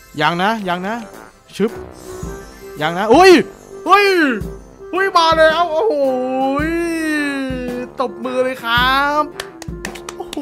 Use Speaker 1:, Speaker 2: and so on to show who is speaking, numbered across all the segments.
Speaker 1: ยังนะชึบยังนะอุ้ยมาแล้วโอ้โหตบมือเลยครับโอ้โห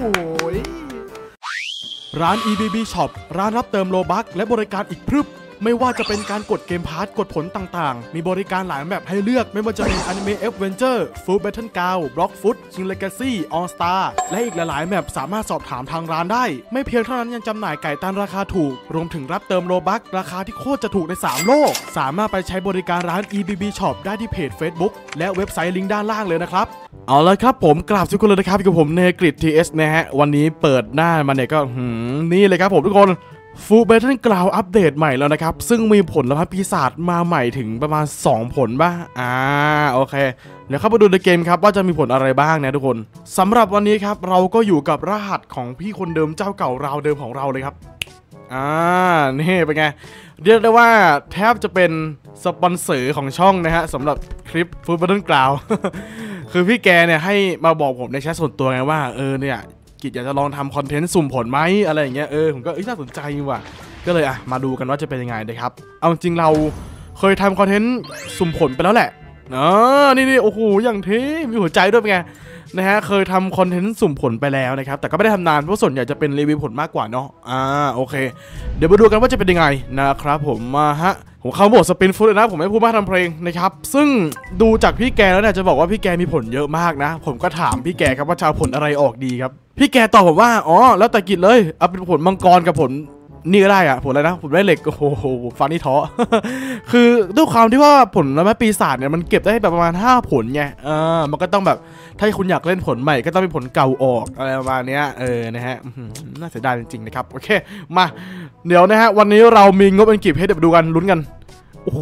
Speaker 1: ร้าน EBB Shop ร้านรับเติมโลบัคและบริการอีกพรึบไม่ว่าจะเป็นการกดเกมพาร์ทกดผลต่างๆมีบริการหลายแบบให้เลือกไม่ว่าจะเป็น Anime Adventure Full Battle Ground Block Foot King Legacy All Star และอีกหลายๆแบบสามารถสอบถามทางร้านได้ไม่เพียงเท่านั้นยังจำหน่ายไก่ตันราคาถูกรวมถึงรับเติมโลบัคราคาที่โคตรจะถูกใน3โลกสามารถไปใช้บริการร้าน EBB Shop ได้ที่เพจ Facebook และเว็บไซต์ลิงก์ด้านล่างเลยนะครับเอาละครับผมกราบทุกคนเลยนะครับกับผมเนกริด TS นะฮะวันนี้เปิดหน้ามาเนี่ยก็นี่เลยครับผมทุกคนFull Battle Ground อัปเดตใหม่แล้วนะครับซึ่งมีผลลัพธ์ปีศาจมาใหม่ถึงประมาณ2ผลป่ะโอเคเดี๋ยวเข้าไปดูในเกมครับว่าจะมีผลอะไรบ้างนะทุกคนสำหรับวันนี้ครับเราก็อยู่กับรหัสของพี่คนเดิมเจ้าเก่าราวเดิมของเราเลยครับนี่เป็นไงเรียกได้ว่าแทบจะเป็นสปอนเซอร์ของช่องนะฮะสำหรับคลิป Full Battle Ground คือพี่แกเนี่ยให้มาบอกผมในแชทส่วนตัวไงว่าเนี่ยกิจอยากจะลองทำคอนเทนต์สุ่มผลไหมอะไรอย่างเงี้ยผมก็น่าสนใจว่ะก็เลยมาดูกันว่าจะเป็นยังไงนะครับเอาจริงเราเคยทำคอนเทนต์สุ่มผลไปแล้วแหละนี่โอ้โหอย่างเท่มีหัวใจด้วยเป็นไงนะฮะเคยทำคอนเทนต์สุ่มผลไปแล้วนะครับแต่ก็ไม่ได้ทำนานเพราะส่วนใหญ่จะเป็นรีวิวผลมากกว่าเนาะโอเคเดี๋ยวมาดูกันว่าจะเป็นยังไงนะครับผมผมเข้าโหมดสปินฟุตเลยนะผมไม่พูดมากทำเพลงนะครับซึ่งดูจากพี่แกแล้วเนี่ยจะบอกว่าพี่แกมีผลเยอะมากนะผมก็ถามพี่แกครับว่าจะเอาผลอะไรออกดีครับพี่แกตอบผมว่าแล้วแต่กิจเลยเอาเป็นผลมังกรกับผลนี่ก็ได้ผลอะไรนะผลได้เหล็กโอ้โหฟันนี่ท้อ คือด้วยความที่ว่าผลไม้ปีศาจเนี่ยมันเก็บได้แบบประมาณ5ผลไงมันก็ต้องแบบถ้าคุณอยากเล่นผลใหม่ก็ต้องเป็นผลเก่าออกอะไรประมาณนี้นะฮะน่าเสียดายจริงๆนะครับโอเคมาเดี๋ยวนะฮะวันนี้เรามีงบเป็นกี่เพชรเดี๋ยวดูกันลุ้นกันโอ้โห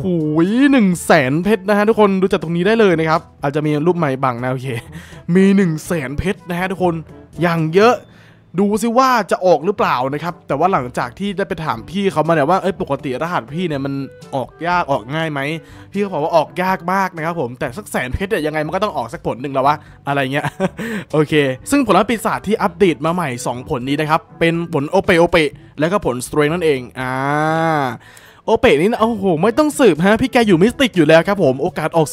Speaker 1: 100,000 เพชรนะฮะทุกคนดูจากตรงนี้ได้เลยนะครับอาจจะมีรูปใหม่บังนะโอเคมี100,000 เพชรนะฮะทุกคนอย่างเยอะดูซิว่าจะออกหรือเปล่านะครับแต่ว่าหลังจากที่ได้ไปถามพี่เขามาเนี่ยว่าปกติรหัสพี่เนี่ยมันออกยากออกง่ายไหมพี่เขาบอกว่าออกยากมากนะครับผมแต่สัก100,000 เพชรเนี่ยยังไงมันก็ต้องออกสักผลหนึ่งแล้ววะอะไรเงี้ย โอเคซึ่งผลลัพธ์ปีศาจที่อัปเดตมาใหม่2ผลนี้นะครับเป็นผลโอเปแล้วก็ผลสเตรนนั่นเองโอเปนี่นะโอ้โหไม่ต้องสืบฮะพี่แกอยู่มิสติกอยู่แล้วครับผมโอกาสออก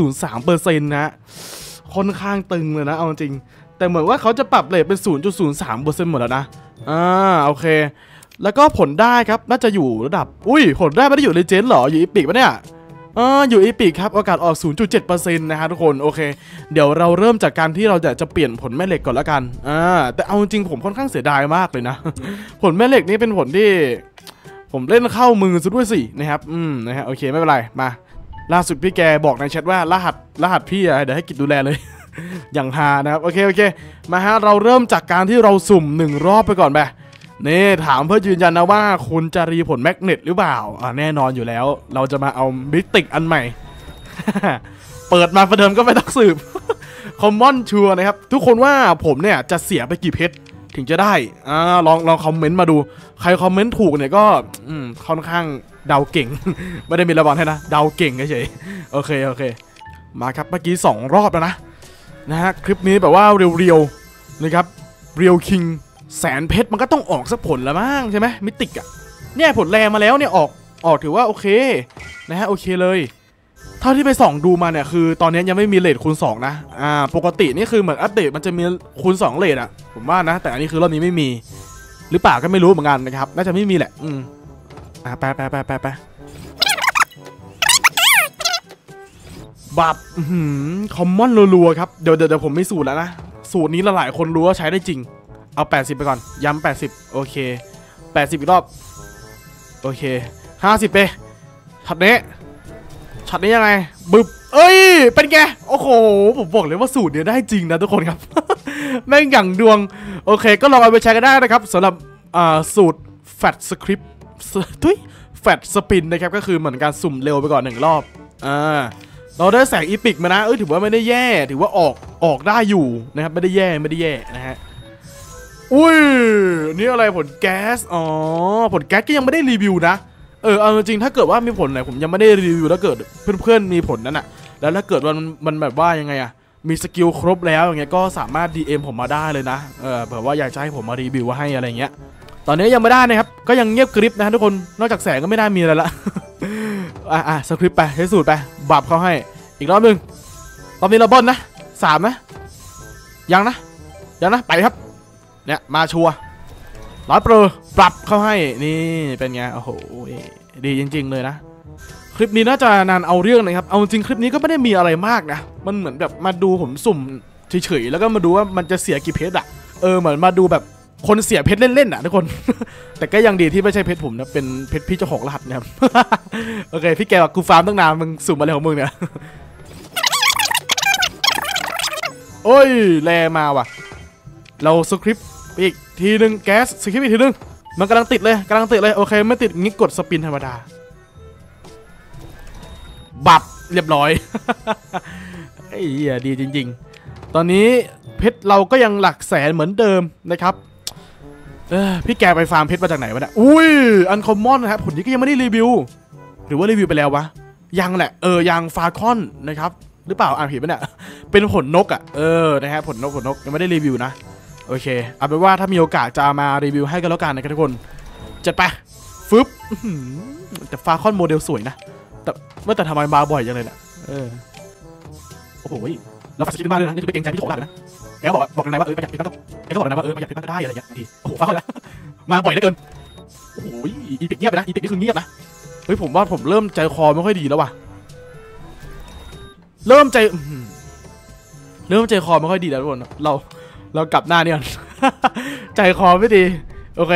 Speaker 1: 0.03% นะค่อนข้างตึงเลยนะเอาจริงแต่เหมือนว่าเขาจะปรับเรทเป็น 0.03% หมดแล้วนะโอเคแล้วก็ผลได้ครับน่าจะอยู่ระดับผลได้ไม่ได้อยู่เลเจนด์หรออยู่อีพิกปะเนี่ยอยู่อีพิกครับโอกาสออก 0.7% นะฮะทุกคนโอเคเดี๋ยวเราเริ่มจากการที่เราจะเปลี่ยนผลแม่เหล็กก่อนละกันแต่เอาจริงผมค่อนข้างเสียดายมากเลยนะผลแม่เหล็กนี่เป็นผลที่ผมเล่นเข้ามือซะด้วยสินะครับนะฮะโอเคไม่เป็นไรมาล่าสุดพี่แกบอกในแชทว่ารหัสพี่เดี๋ยวให้กิจดูแลเลยอย่างฮานะครับโอเคมาฮะเราเริ่มจากการที่เราสุ่ม1รอบไปก่อนไปนี่ถามเพื่อยืนยันนะว่าคุณจะรีผลแมกเนตหรือเปล่าแน่นอนอยู่แล้วเราจะมาเอามิติกอันใหม่ เปิดมาประเดิมก็ไม่ต้องสืบ คอมมอนชัวร์นะครับทุกคนว่าผมเนี่ยจะเสียไปกี่เพชรถึงจะได้ลองคอมเมนต์มาดูใครคอมเมนต์ถูกเนี่ยก็ค่อนข้างเดาเก่ง ไม่ได้มีระวังให้นะเดาเก่งเฉยๆโอเคมาครับเมื่อกี้2รอบแล้วนะฮะคลิปนี้แบบว่าเรียวๆนะครับเรียวคิง100,000 เพชรมันก็ต้องออกสักผลละมั้งใช่ไหมมิติกเนี่ยผลแรงมาแล้วเนี่ยออกถือว่าโอเคนะฮะโอเคเลยเท่าที่ไปส่องดูมาเนี่ยคือตอนนี้ยังไม่มีเรทคูณ2นะปกตินี่คือเหมือนอัปเดตมันจะมีคูณ2เรทผมว่านะแต่อันนี้คือรอบนี้ไม่มีหรือเปล่าก็ไม่รู้เหมือนกันนะครับน่าจะไม่มีแหละไปบับคอมมอนรัวๆครับเดี๋ยวผมไม่สูตรแล้วนะสูตรนี้หลายคนรู้ว่าใช้ได้จริงเอา80ไปก่อนย้ำ80โอเค80อีกรอบโอเค50ไปช็อตนี้ยังไงบึบเป็นไงโอ้โหผมบอกเลยว่าสูตรเนี้ยได้จริงนะทุกคนครับ แม่งอย่างดวงโอเคก็ลองเอาไปใช้กันได้นะครับสำหรับสูตรแฟตสคริปต์แฟตสปินนะครับก็คือเหมือนการสุ่มเร็วไปก่อน1รอบเราได้แสงอีพิกมานะถือว่าไม่ได้แย่ถือว่าออกได้อยู่นะครับไม่ได้แย่นะฮะนี่อะไรผลแก๊สผลแก๊สก็ยังไม่ได้รีวิวนะเอาจริงถ้าเกิดว่ามีผลไหนผมยังไม่ได้รีวิวแล้วเกิดเพื่อนๆมีผลนั่นแล้วถ้าเกิดมันแบบว่ายังไงมีสกิลครบแล้วอย่างเงี้ยก็สามารถ DM ผมมาได้เลยนะเผื่อว่าอยากจะให้ผมมารีวิวให้อะไรเงี้ยตอนนี้ยังไม่ได้นะครับก็ยังเงียบกริบนะทุกคนนอกจากแสงก็ไม่ได้มีอะไรละ สคริปต์ไปใช้สูตรไปบับเขาให้อีกรอบนึงรอบนี้เราเบิ้ลนะ3นะยังนะไปครับเนี่ยมาชัวร์100 โปรปรับเข้าให้นี่เป็นไงโอ้โหดีจริงๆเลยนะคลิปนี้น่าจะนานเอาเรื่องนะครับเอาจริงคลิปนี้ก็ไม่ได้มีอะไรมากนะมันเหมือนแบบมาดูผมสุ่มเฉยๆแล้วก็มาดูว่ามันจะเสียกี่เพชรเหมือนมาดูแบบคนเสียเพชรเล่นๆทุกคน แต่ก็ยังดีที่ไม่ใช่เพชรผมนะเป็นเพชรพี่เจ้าของรหัสนะครับ โอเคพี่แกบอกกูฟาร์มตั้งนานมึงสุ่มอะไรของมึงเนี่ย โอ้ยแรมาว่ะเราสคริปต์อีกทีนึงแก๊สสคริปต์อีกทีนึงมันกำลังติดเลยโอเคไม่ติดงี้กดสปินธรรมดาบับเรียบร้อย ไอ้เหี้ยดีจริงๆตอนนี้เพชรเราก็ยังหลักแสนเหมือนเดิมนะครับพี่แกไปฟาร์มเพชรมาจากไหนวะเนี่ยอุ้ยอันคอมมอนนะครับผลนี้ก็ยังไม่ได้รีวิวหรือว่ารีวิวไปแล้ววะยังแหละยังฟาคอนนะครับหรือเปล่าอ่านผิดปะเนี่ยเป็นผลนกนะฮะผลนกยังไม่ได้รีวิวนะโอเคเอาเป็นว่าถ้ามีโอกาสจะมารีวิวให้กันแล้วกันนะครับทุกคนจัดไปฟึบแต่ฟาคอนโมเดลสวยนะแต่ทำไมมาบ่อยจังเลยเนี่ยโอ้โหเราฟาสกิลมากเลยนะนี่คือเป็นเกรงใจพี่โถเลยนะแกบอกนายว่าประหยัดเพชรก็แกก็บอกนายว่าประหยัดเพชรก็ได้อะไรอย่างเงี้ยทีโอ้โหฟาคอนแล้วมาบ่อยเหลือเกินโอ้โหอีพิกเงียบไปนะอีพิกนี่คือเงียบนะเฮ้ยผมว่าผมเริ่มใจคอไม่ค่อยดีแล้วว่ะเริ่มใจคอไม่ค่อยดีแล้วทุกคนเรากลับหน้านี่ก่อน ใจคอไม่ดีโอเค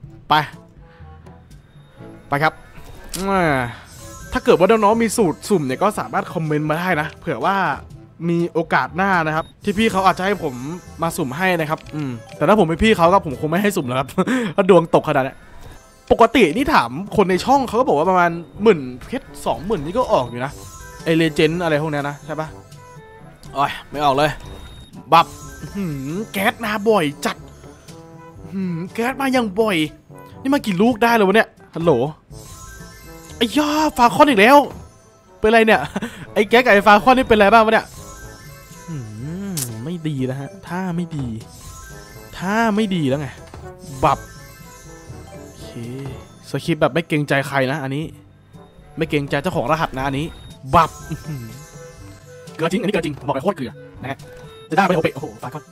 Speaker 1: ไปครับถ้าเกิดว่าน้องๆมีสูตรสุ่มเนี่ยก็สามารถคอมเมนต์มาได้นะเผื่อว่ามีโอกาสหน้านะครับที่พี่เขาอาจจะให้ผมมาสุ่มให้นะครับแต่ถ้าผมเป็นพี่เขาก็ผมคงไม่ให้สุ่มแล้วครับ ถ้าดวงตกขนาดนี้ปกตินี่ถามคนในช่องเขาก็บอกว่าประมาณ10,000เพชร20,000นี่ก็ออกอยู่นะไอเลเจนด์อะไรพวกนี้นะใช่ปะโอ้ยไม่ออกเลยบับแก๊สมาบ่อยจัดแก๊สมาอย่างบ่อยนี่มากี่ลูกได้เลยวะเนี่ยฮัลโหลไอ้ย่าฟาคอนอีกแล้วเป็นไรเนี่ยไอ้แก๊สกับไอ้ฟาคอนนี่เป็นไรบ้างวะเนี่ยไม่ดีนะฮะถ้าไม่ดีแล้วไงบับโอเคสคริปต์แบบไม่เกรงใจใครนะอันนี้ไม่เกรงใจเจ้าของรหัสนะอันนี้บับเกลือจริงอันนี้เกลือจริงบอกเลยโคตรเกลือนะฮะจะได้ไปโอเปโอ้โหฟาคอน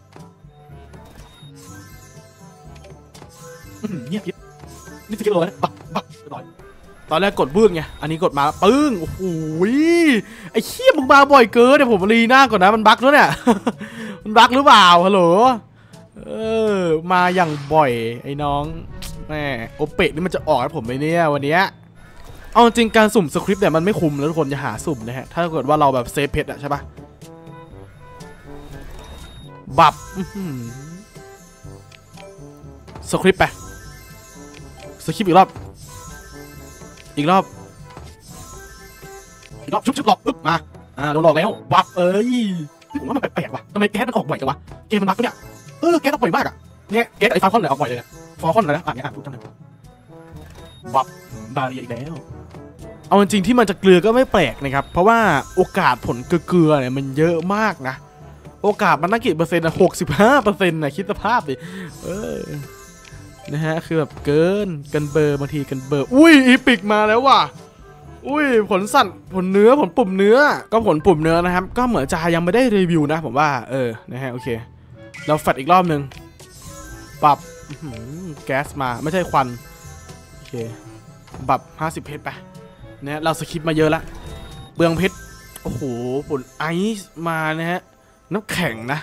Speaker 1: เงียบกิ๊บนี่สกิลเลยนะบับอร่อยตอนแรกกดบื้นไงอันนี้กดมาปึ้งโอ้โหไอ้เขี้ยมึงมาบ่อยเกินเดี๋ยวผมรีหน้าก่อนนะมันบั๊กด้วยเนี่ย มันบั๊กหรือเปล่าฮัลโหลมาอย่างบ่อยไอ้น้องแม่โอเปะนี่มันจะออกให้ผมไหมเนี่ยวันนี้เอาจริงการสุ่มสคริปต์เนี่ยมันไม่คุ้มแล้วทุกคนอย่าหาสุ่มนะฮะถ้าเกิดว่าเราแบบเซฟเพชรอะใช่ปะบับสคริปต์ไปสคริปต์อีกรอบชุบหลอกปึ๊บมาโดนหลอกแล้วบับผมว่ามันแปลกๆว่ะทำไมแก๊สมันออกบ่อยจังวะเกมมันบักปะเนี่ยแก๊สออกบ่อยมากอะเนี่ยแก๊สไอ้ฟาคอนเลยออกบ่อยเลยเนี่ยฟาคอนเลยนะเนี่ยพูดจังเลยบับบาเรียอีกแล้วเอาจริงที่มันจะเกลือก็ไม่แปลกนะครับเพราะว่าโอกาสผลเกลือเนี่ยมันเยอะมากนะโอกาสมันตั้งกี่เปอร์เซ็นต์นะ65%นะคิดสภาพดินะฮะคือแบบเกินเบอร์บางทีกันเบอร์อุ้ยอีพิกมาแล้วว่ะอุ้ยผลสั่นผลเนื้อผลปุ่มเนื้อก็ผลปุ่มเนื้อนะครับก็เหมือนจะยังไม่ได้รีวิวนะผมว่านะฮะโอเคเราแฟดอีกรอบนึงปรับแก๊สมาไม่ใช่ควันโอเคปรับ50เพชรไปเนี่ยเราสคิปมาเยอะละเบืองเพชรโอ้โหผลไอซ์มานะฮะน้ำแข็งนะ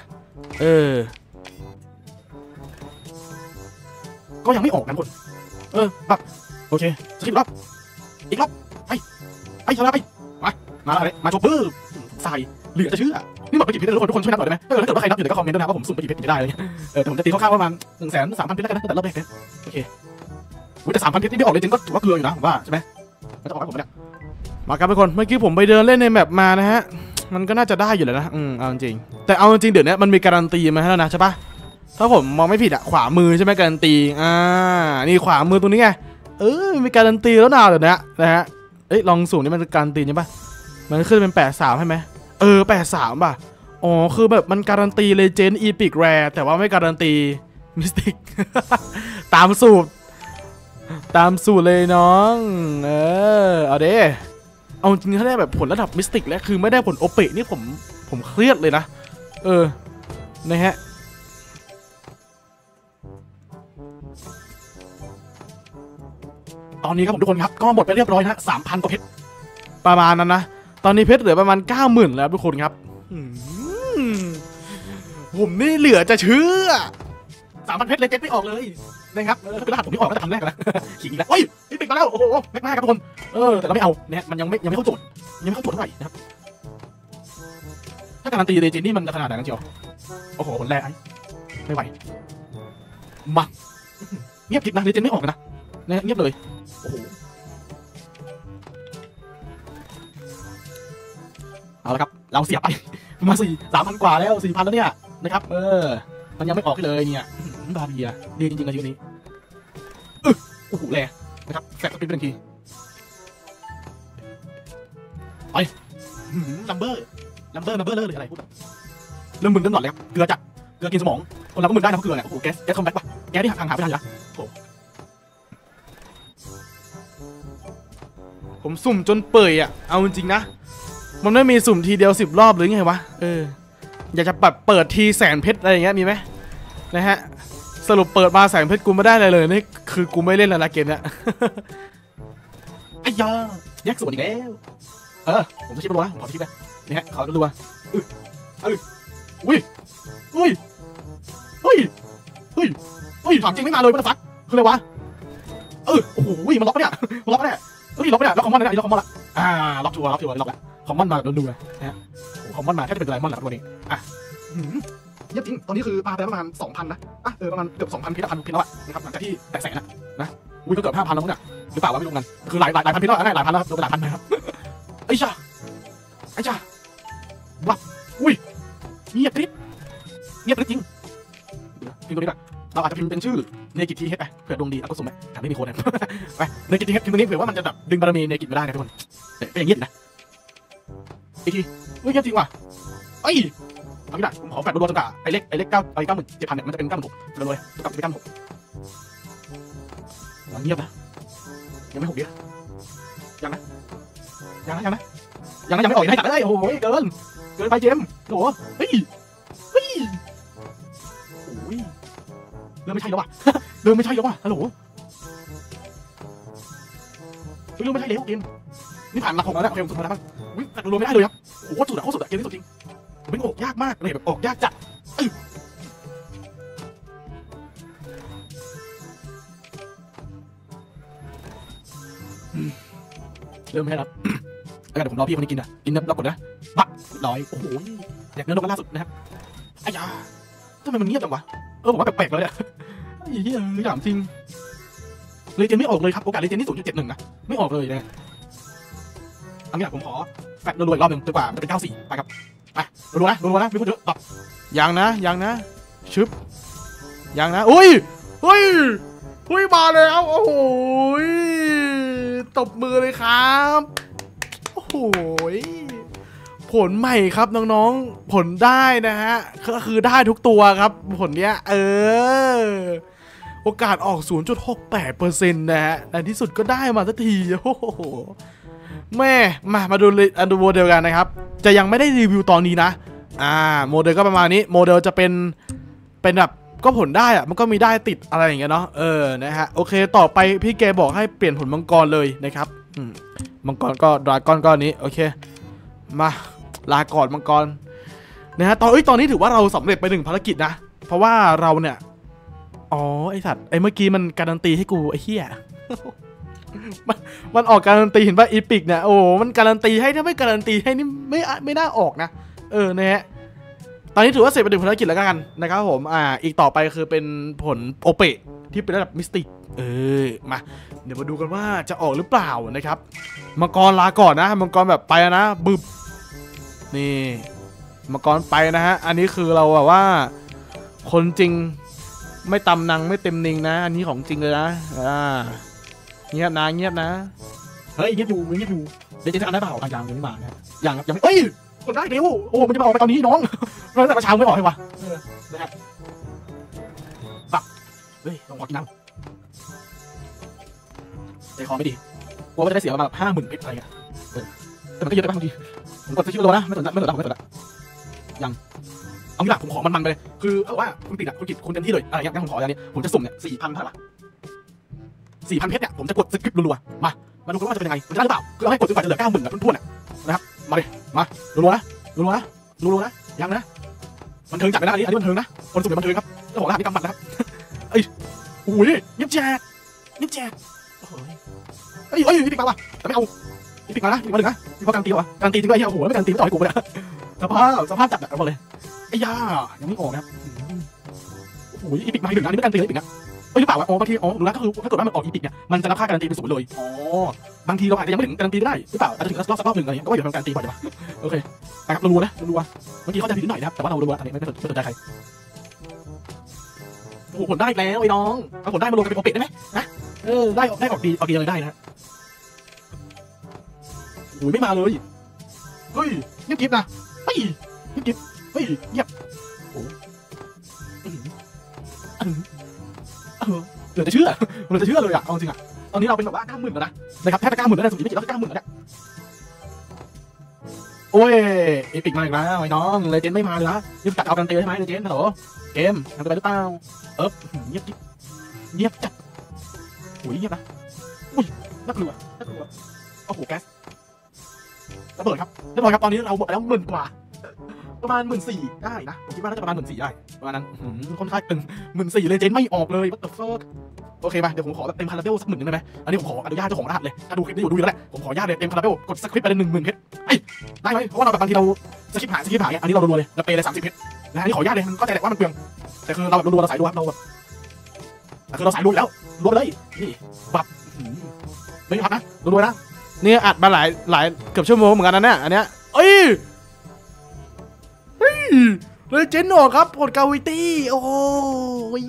Speaker 1: ก็ยังไม่ออกนะคนแบบโอเคสกิปรอบอีกรอบไปชนะไปมาอะไรมาโชว์ปื้มใส่เหลือจะเชื่อนี่บอกไปกี่เพชรทุกคนช่วยนับหน่อยได้ไหมถ้าเกิดว่าใครนับอยู่ในก็คอมเมนต์ด้วยนะว่าผมสุ่มไปกี่เพชรจะได้เลยแต่ผมจะตีคร่าวๆประมาณ130,000เพชรแล้วกันนะแต่รอบแรกเนี่ยโอเคแต่3,000เพชรนี่ไม่ออกเลยจริงก็ถือว่าเกลืออยู่นะผมว่าใช่ไหมมันจะออกให้ผมเนี่ยมาครับทุกคนเมื่อกี้ผมไปเดินเล่นในแมปมานะฮะมันก็น่าจะได้อยู่แล้วนะเอาจริงแต่เอาจริงเดี๋ยวนี้มันมีการันตีมาให้แล้วนะใช่ปะถ้าผมมองไม่ผิดอะขวามือใช่ไหมการันตีนี่ขวามือตรงนี้ไงมีการันตีแล้วนะเดี๋ยวนี้นะฮะลองสูงนี่มันการันตีใช่ปะมันขึ้นเป็น83ใช่ไหม83ป่ะอ๋อคือแบบมันการันตีเลเจนด์อีพิกแรร์แต่ว่าไม่การันตีมิสติกตามสูตรเลยน้องเอาเด้เอาจริงถ้าได้แบบผลระดับมิสติกแล้วคือไม่ได้ผลโอเปะนี่ผมเครียดเลยนะนะฮะตอนนี้ครับผมทุกคนครับก็หมดไปเรียบร้อยนะ 3,000 กว่าเพชรประมาณนั้นนะตอนนี้เพชรเหลือประมาณ 90,000 แล้วทุกคนครับผมนี่เหลือจะเชื่อ 3,000 เพชรเลยเก็ตไม่ออกเลยนะครับถ้าเป็นรหัสผมไม่ออกก็จะทำแรกกันนะขิงอีกแล้วโอ้ยนี่ติดมาแล้วโอ้โหแม็กมากครับทุกคนแต่เราไม่เอาเนี่ยมันยังไม่เข้าโจทย์เท่าไหร่นะครับถ้าการันตีเรจินนี่มันจะขนาดไหนกันเชียวโอ้โหผลแรกไม่ไหวมาเงียบกิบนะเรจินไม่ออกนะเงียบเลยโอ้โหเอาละครับเราเสียไปมา3,000 กว่าแล้ว 4,000 แล้วเนี่ยนะครับมันยังไม่ออกเลยเนี่ยบาเบียดีจริงๆเลยทีนี้โอ้โหแรงนะครับแฟลกสปินเป็นทีไปลัมเบอร์เลยอะไรพูดแบบเริ่มมึนเริ่มหลอนเลยครับเกลือกินสมองคนเราก็มึนได้นะเกลือเนี่ยโอ้โหแก๊สคอมแบ็กป่ะแก๊สที่ห่างไปได้ละผมสุ่มจนเปื่อยอ่ะเอาจริงๆนะมันไม่มีสุ่มทีเดียว10 รอบหรือไงวะอยากจะเปิดที100,000 เพชรอะไรอย่างเงี้ยมีไหมนะฮะสรุปเปิดมา100,000 เพชรกูไม่ได้เลยนี่คือกูไม่เล่นแล้วนะเกมเนี้ยไอ้ยาแยกส่วนอีกแล้วผมจะชิปรัวผมขอชิปเลยนี่ฮะขอรัวอุ้ยถามจริงไม่มาเลยมันฟักคืออะไรวะโอ้โหมันล็อกปะเนี่ยล็อกปะเนี่ยล็อกคอมมอนนะล็อกคอมมอนละล็อกชัวร์ล็อกแล้วคอมมอนมาดูนะฮะคอมมอนมาแค่จะเป็นไดมอนด์แหละตัวนี้เยอะจริงตอนนี้คือปลาไปประมาณ 2,000 นะประมาณเกือบ 2,000 เพชร1,000 เพชรแล้วอะนะครับหลังจากที่แตะแสนนะก็เกือบ 5,000 แล้วมั้งเนี่ยหรือเปล่าว่าไม่รู้กันคือหลายพันเพชรแล้วหลายพันแล้วโดนไปหลายพันนะครับไอ้จ้าวับเงียบกริบจริงพิมพ์ตัวนี้แบบเราอาจจะพิมพ์เป็นชื่อเนกิทีเฮดไปเผื่อดวงดีแล้วก็สุ่มไปไม่มีโค้ดนะไปเนกิทีเฮดพิมพ์ตัวนี้เผื่อว่ามันจะแบบดึงบารมีเนกิไม่ได้นะทุกคนเป็นอย่างนี้นะอีกทีเงียบจริงว่ะทำไม่ได้ผมขอแฟลชรัวๆจนกว่าไอ้เล็ก97,000เนี่ยมันจะเป็น96,000รัวๆเลยจนกว่าจะเป็น96,000เงียบนะยังไม่6ดิยังไม่ออกให้ตัดเลยโอ้โหเกินไปเจมโอ้โหเฮ้ยเริ่มไม่ใช่แล้วว่ะฮัลโหลเริ่มไม่ใช่แล้วเกมนี่ผ่านมา6 แล้วนะโอเคผมสุดแล้วบ้างตัดรัวไม่ได้เลยครับโอ้โหสุดเกมนี้สุดจริงเป็นออกยากมากเลยแบบออกยากจัดเริ่มให้ครับแล้วเดี๋ยวผมรอพี่คนนี้กินแล้วกดนะบักร้อยโอ้โหอยากเนื้อลงกันล่าสุดนะครับไอ้ยาทำไมมันเงียบจังวะผมว่าแปลกๆเลยอ่ะไอ้เหี้ยถามจริงเลเจนไม่ออกเลยครับโอกาสเลเจนที่ 0.71 นะไม่ออกเลยนะอันนี้ผมขอแฟกรัวๆอีกรอบหนึ่งจนกว่าจะเป็น94ไปครับไปรัวๆนะไม่พูดเยอะตบยังนะชึบยังนะอุ้ยมาแล้วโอ้โหตบมือเลยครับโอ้โหผลใหม่ครับน้องๆผลได้นะฮะก็คือได้ทุกตัวครับผลเนี้ยโอกาสออก 0.68% นะฮะในที่สุดก็ได้มาสักทีโอ้โหแม่มาดูโมเดลกันนะครับจะยังไม่ได้รีวิวตอนนี้นะโมเดลก็ประมาณนี้โมเดลจะเป็นแบบก็ผลได้อะมันก็มีได้ติดอะไรอย่างเงี้ยเนาะนะฮะโอเคต่อไปพี่แกบอกให้เปลี่ยนผลมังกรเลยนะครับมังกรก็ดราก้อนก้อนนี้โอเคมาลาก่อนมังกรนะฮะตอนนี้ถือว่าเราสำเร็จไป1 ภารกิจนะเพราะว่าเราเนี่ยไอสัตว์เมื่อกี้มันการันตีให้กูไอ้เหี้ยมันออกการันตีเห็นป่ะอีพิกเนี่ยโอ้มันการันตีให้ถ้าไม่การันตีให้นี่ไม่น่าออกนะนะฮะตอนนี้ถือว่าเสร็จไป1 ภารกิจแล้วกันนะครับผมอีกต่อไปคือเป็นผลโอเปะที่เป็นระดับมิสติกมาเดี๋ยวมาดูกันว่าจะออกหรือเปล่านะครับมังกรลาก่อนนะมังกรแบบไปนะบึบนี่มังกรไปนะฮะอันนี้คือเราแบบว่าคนจริงไม่ตำนังไม่เต็มนิงนะอันนี้ของจริงเลยนะเงียบนะเฮ้ยเงียบอยู่เดี๋ยวจะทำได้เปล่ายังไม่มานะยังไม่คนได้เร็วโอ้มันจะมาออกไปตอนนี้น้องเราแต่ประชาไม่ออกให้วะนะฮะปักเฮ้ยต้องขอกินน้ำ
Speaker 2: ใจคอไม่ดีกลัวว่าจะได้เสียประมาณ50,000 เพชรอะไรเงี้ยแต่มันก็เยอะไปบางทีผมกดสกิปโลนะไม่สนละยังเอางี้ละผมขอมันไปเลยคือเอาว่าคุณติดคุณกิจคุณเต็มที่เลยอะไรเงี้ยงั้นผมขออย่างนี้ผมจะสุ่มเนี่ย4,000เท่าไหร่4,000 เพชรเนี่ยผมจะกดสกิปรัวๆมาดูกันว่าจะเป็นยังไงมันจะได้หรือเปล่าคือเอาให้กดจนกว่าจะเหลือ 90,000 แบบทุ่นๆนะครับมาเลยมารัวๆนะยังนะบันเทิงจัดไปนะอันนี้บันเทิงนะคนสุ่มบันเทิงครับเจ้าของร้านนี่กำบัดนะครับเอ้ยโอ้ยเงียบแจกเฮ้ยนี่ปิดมาว่ะแต่ไม่เอานี่ปิดมานะปิดมาหนึ่งนะนี่เพราะการตีวะการตีจริงด้วยเฮียโอ้โหไม่การตีไม่ต่อยกูเลยสภาพจัดแบบบอกเลยไอ้ย่ายังไม่ออกนะครับโอ้โหอีปิกมาหนึ่งนะนี่ไม่การตีเลยปิกนะหรือเปล่าวะบางทีดูแล้วก็คือถ้าเกิดว่ามันออกอีปิกเนี่ยมันจะรับค่าการันตีเป็น0เลยบางทีเราอาจจะยังไม่ถึงการันตีได้หรือเปล่าอาจจะถึงสักรอบหนึ่งอะไรก็ว่าอยู่ในการันตีก่อนดีกว่าโอเคนะครับรัวนะรัวเมื่อกี้เขาจะผิดนิดหน่อยนะครับแต่ว่าเรารัวอันนี้ไม่สนใจใครโอ้โหผลได้แล้วไอ้น้องเอาผลได้มารวมกันเป็นโอเปได้ไหมนะได้ออกดีเลยได้นะโอ้ยไม่มาเลยเฮ้ยเงียบกิ๊บนะเฮ้ยเงียบโอ้เหลือจะเชื่อเลยอะเอาจริงอะตอนนี้เราเป็นแบบว่า 90,000 แล้วนะครับแทบจะ 90,000 แล้วนะสุดที่ไม่กี่แล้วก็ 90,000 แล้วเนี่ยโอ้ยเอพิกมาอีกแล้วไอ้น้องเลเจนด์ไม่มาเลยนะนี่จัดเอากันเตะใช่ไหมเลเจนด์ฮัลโหลเกมทำไปหรือเปล่าเงียบจัดโอ้ยเงียบนะอุ้ยน่ากลัวโอ้โหแก๊สระเบิดครับเรียบร้อยครับตอนนี้เราหมดไปแล้ว10,000 กว่าประมาณ 14,000 ได้นะผมคิดว่าน่าจะประมาณ 14,000 ได้ประมาณนั้นค่อนข้างตึง 14,000 เลเจนด์ไม่ออกเลย what the fuck โอเคมาเดี๋ยวผมขอแบบเต็มคาราเบลสัก10,000 ได้ไหมอันนี้ผมขออนุญาตเจ้าของรหัสเลยถ้าดูคลิปนี้อยู่แล้วแหละผมขออนุญาตเลยเต็มคาราเบลกดสคริปต์ไปเลย 10,000 เพชรได้ไหมเพราะว่าเราแบบบางทีเราสคริปต์หายเนี่ยอันนี้เรารัวเลยเราเปย์เลย30 เพชรนะอันนี้ขออนุญาตเลยมันก็ใจแหละว่ามันเปลืองแต่คือเราแบบรัวเราสายรัวเราแบบคือเราสายรัวแล้วรัวไปเลยนี่แบบไม่พักนะรัวนะ
Speaker 1: เนี่ยอัดมาหลายเกือบชั่วโมงเหมือนกันนะเนี่ยอันเนี้ยเอ้ยเลยเจนออกครับผลกาวิตี้โอ้ย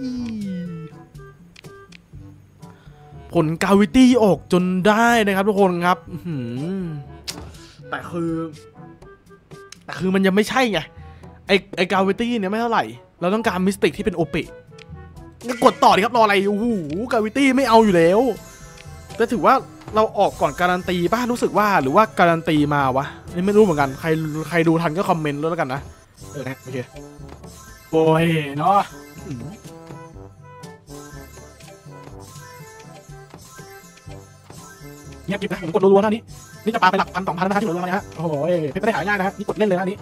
Speaker 1: ผลกาวิตี้ออกจนได้นะครับทุกคนครับแต่คือมันยังไม่ใช่ไงไอกาวิตี้เนี่ยไม่เท่าไหร่เราต้องการมิสติกที่เป็นโอเปะกดต่อดิครับรออะไรโอ้โหกาวิตี้ไม่เอาอยู่แล้วแต่ถือว่าเราออกก่อนการันตีป่ะรู้สึกว่าหรือว่าการันตีมาวะนี่ไม่รู้เหมือนกันใครดูทันก็คอมเมนต์แล้วกันนะนะโอเคโอ้ยเนาะเงียบกิ๊บนะผมกดรัวๆนะนี่จะปาไปหลัก1,000 2,000นะครับที่เหลือมาเนี่ยฮะโอ้โหเพชรไม่ได้หายง่ายนะฮะนี่กดเล่นเลยนะนี่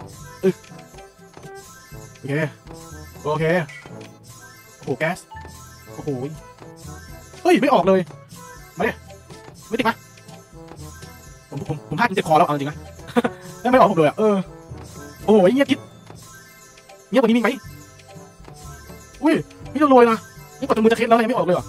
Speaker 1: โอเคโอโหแก๊สโอ้โหเฮ้ยไม่ออกเลยมาดิไม่ติดไหมผมพลาดจนเจ็บคอแล้วเอาจริงนะไม่ออกผมเลยโอ้โหเงียบกิ๊บเงียบกว่านี้มีไหมอุ้ยนี่เราโรยนะนี่กดจนมือจะเคล็ดแล้วยังไม่ออกเลยเหรอ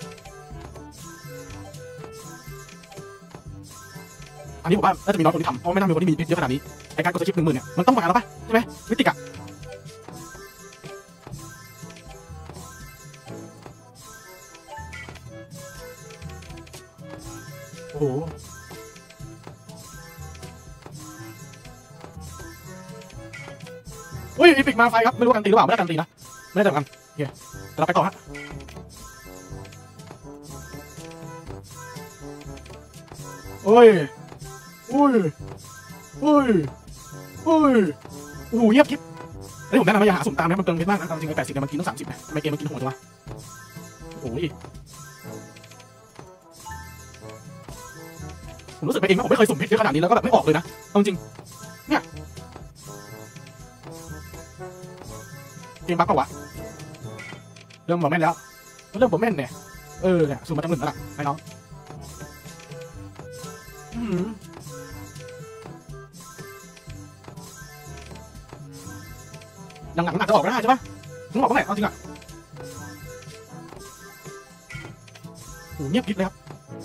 Speaker 1: อันนี้ผมว่าน่าจะมีน้องคนที่ทำเพราะไม่น่ามีคนที่มีเยอะขนาดนี้ไอการกดสคริปต์10,000 เนี่ยมันต้องมาแล้วป่ะใช่ไหมมิติกอะโอ้โหเฮ้ยอีพิกมาไฟครับไม่รู้การตีหรือเปล่าไม่ได้การตีนะไม่ได้แต่กันโอเคเราไปต่อฮะโอ้ยโอ้โหเงียบกิ๊บอันนี้ผมแนะนำว่าอย่าหาสุ่มตามนะมันเติมเพชรมากนะจริงๆ80เนี่ยมันกินต้อง30นะทำไมเกมมันกินโหดจังวะโอ้ยผมรู้สึกไปเองว่าผมไม่เคยสุ่มเพชรเยอะขนาดนี้แล้วก็แบบไม่ออกเลยนะจริงเนี่ยเกมบั๊กเปล่าวะเริ่มบอกแม่นแล้วเริ่มบอกแม่นเนี่ยเนี่ยสุ่มมาตั้ง1แล้วล่ะไอ้น้องหลังๆอาจจะออกก็ได้ใช่ปะมึงออกเมื่อไหร่เอาจริงอะโหเงียบกิ๊บเลยครับ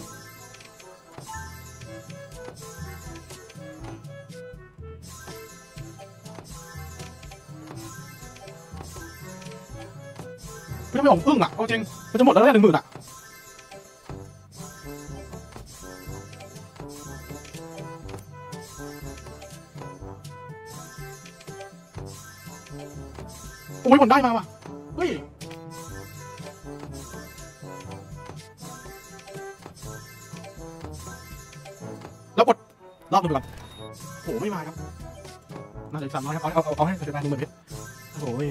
Speaker 1: ไม่ออกอึ้งอะเอาจริงมันจะหมดแล้วได้10,000อะโอ้ยผลได้มาว่ะเฮ้ย
Speaker 2: แล้วกดรอบนึงก่อนโหไม่มาครับน่าจะ300ครับเอาให้จะได้10,000เพชรโอ้ย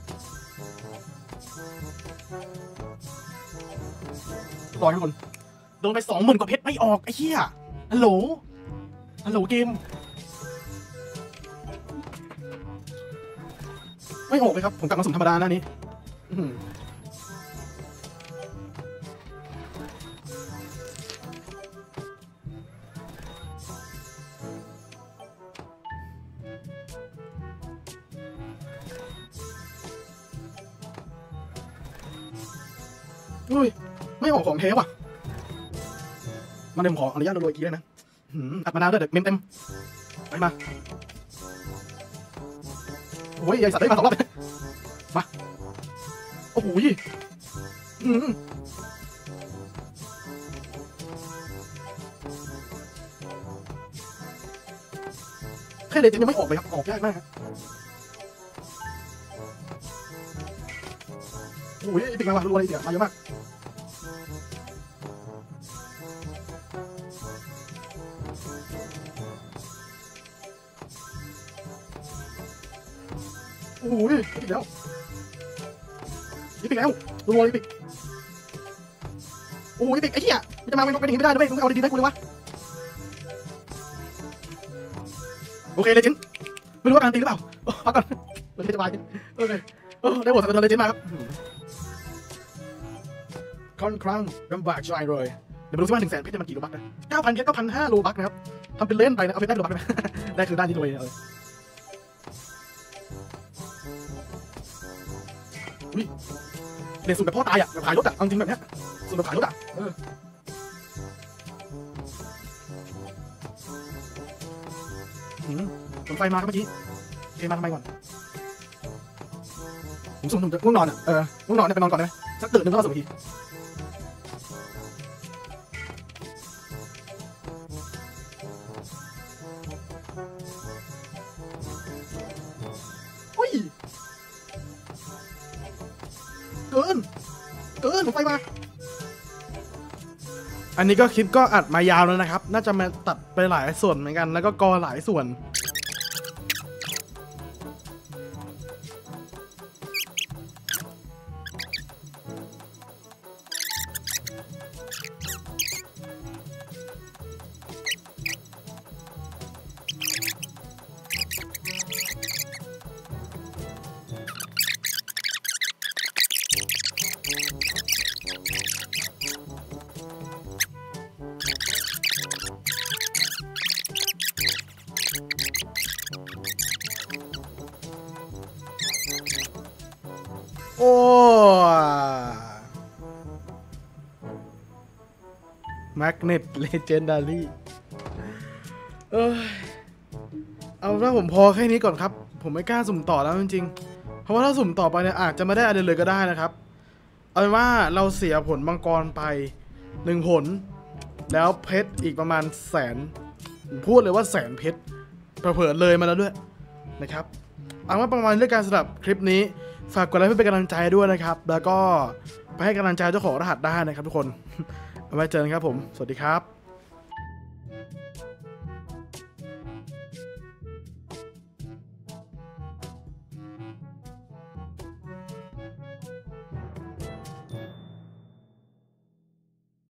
Speaker 2: ร้อยทุกคนโดนไป20,000กว่าเพชรไม่ออกไอ้เหี้ยฮัลโหลเกมไม่ออกเลยครับผมกลับมาสุ่มธรรมดาหน้านี้อุ้ยไม่ออกของแท้ว่ะมาเดี๋ยวผมขออนุญาตโรยอีกได้ไหมอัดมานาวด้วยเดี๋ยวเมมเต็มไปมาโอ้ยใหญ่สัตว์ได้มา2 รอบมาโอ้โหแค่เลเจนยังไม่ออกเลยครับออกยากมากครับโอ้ยติดมารัวเลยเดี๋ยวมาเยอะมากโอ้ยอีกแล้วรัวเลยปิกโอ้ยปิกไอ้เหี้ยมันจะมาเป็นอย่างนี้ไม่ได้ด้วยต้องเอาดีๆให้กูเลยวะโอเคเลเจนไม่รู้ว่าการตีหรือเปล่าพักก่อนเราจะสบายโอเคได้บทสัมภาษณ์เลเจนมาครับค่อนข้างลำบากใจเลยเดี๋ยวมาดูซิว่า100,000เพชรจะมันกี่โลบัคนะ 9,000 เพชรก็ 1,500 โลบัคนะครับทำเป็นเล่นไปนะเอาเพชรได้โลบัคได้ไหมได้คือด้านนี้เลยอุ้ยเรียนสูตรแบบพ่อตายอ่ะแบบขายรถอ่ะเอาจริงแบบเนี้ยสูตรแบบขายรถอ่ะผลไฟมาครับเมื่อกี้เกมมาทำไมก่อนผมสุ่มง่วงนอนอ่ะง่วงนอนเนี่ยไปนอนก่อนได้ไหมสักตื่นนึงก็สุ่มทีเกินผมไปมา
Speaker 1: อันนี้ก็คลิปก็อัดมายาวแล้วนะครับน่าจะมาตัดไปหลายส่วนเหมือนกันแล้วก็กอหลายส่วนโอ้แมกเนตเลเจนดารี่เอาว่าผมพอแค่นี้ก่อนครับผมไม่กล้าสุ่มต่อแล้วจริงๆเพราะว่าถ้าสุ่มต่อไปเนี่ยอาจจะไม่ได้อะไรเลยก็ได้นะครับเอาเป็นว่าเราเสียผลมังกรไป1 ผลแล้วเพชรอีกประมาณ100,000ผมพูดเลยว่า100,000 เพชรเผลอๆเลยมาแล้วด้วยนะครับเอาว่าประมาณเรื่องการสำหรับคลิปนี้ฝากกดไลค์เพื่อเป็นกำลังใจด้วยนะครับแล้วก็ไปให้กำลังใจเจ้าของรหัสได้นะครับทุกคนเอาไว้เจอกันครับผมสวัสดีครับ